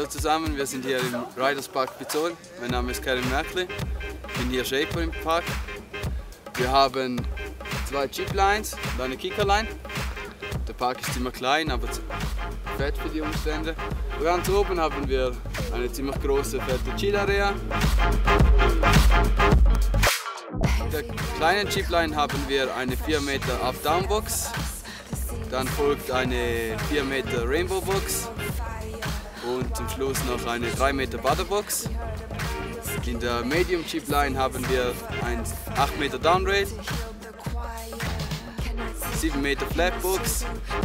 Hallo zusammen, wir sind hier im Riders Park Pizzol. Mein Name ist Karim Merkli, ich bin hier Shaper im Park. Wir haben 2 Jeeplines und eine Kickerline. Der Park ist ziemlich klein, aber fett für die Umstände. Ganz oben haben wir eine ziemlich große, fette Chill-Area. In der kleinen Jeepline haben wir eine 4 Meter Up-Down-Box. Dann folgt eine 4 Meter Rainbow-Box. Und zum Schluss noch eine 3 Meter Butterbox. In der Medium Jeepline haben wir ein 8 Meter Downrail, 7 Meter Flatbox,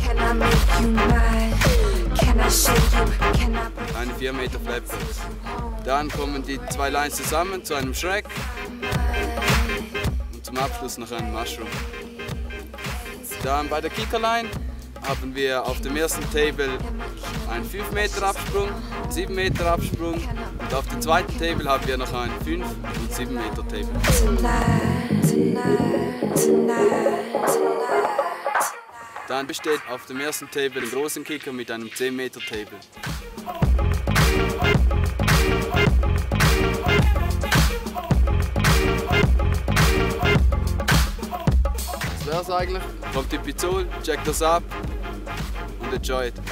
eine 4 Meter Flatbox. Dann kommen die 2 Lines zusammen zu einem Shrek und zum Abschluss noch einen Mushroom. Dann bei der Kickerline haben wir auf dem ersten Table einen 5 Meter Absprung, 7 Meter Absprung und auf dem zweiten Table haben wir noch einen 5 und 7 Meter Table. Dann besteht auf dem ersten Table ein großen Kicker mit einem 10 Meter Table. Das wär's eigentlich. Kommt in Pizzol, checkt das ab und enjoy it.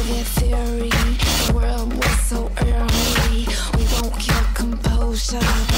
The world was so early, we won't kill composure.